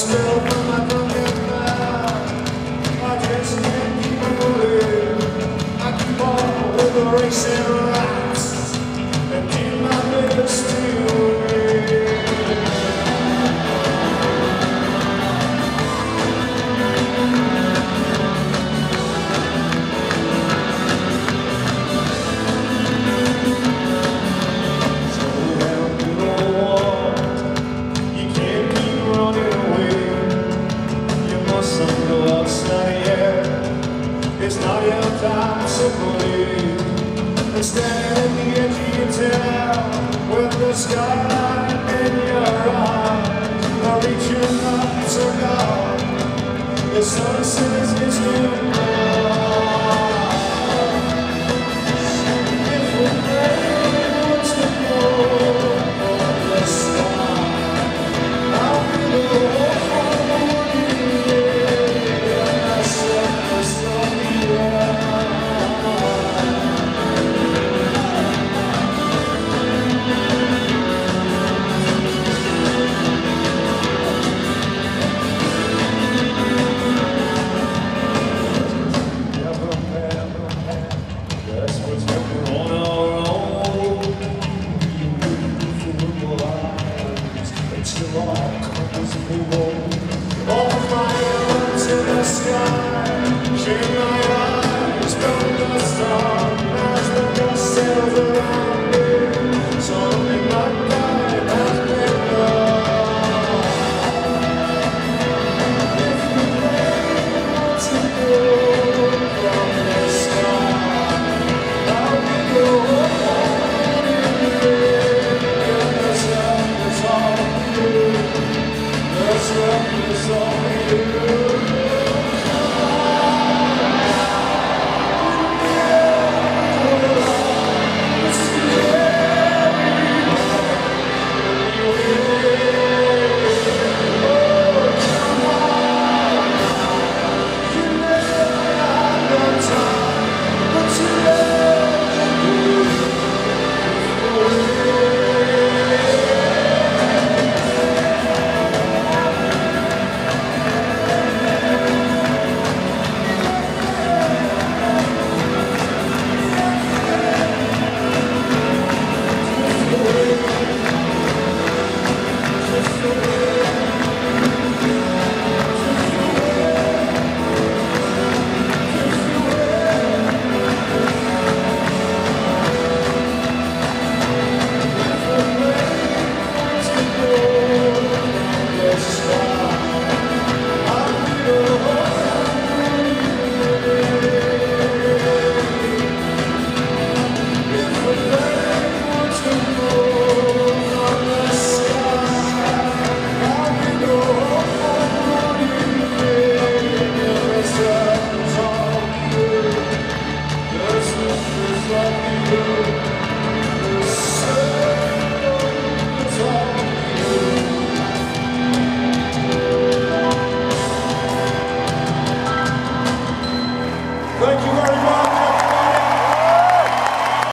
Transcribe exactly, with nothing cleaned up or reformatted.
spell from my drunken mind. I just can't keep moving. I keep on with the racing rats and keep my lips still. It's not your time to believe. And standing at the edge of your town with the skyline in your eyes, I'm reaching up to God. The sun says it's good.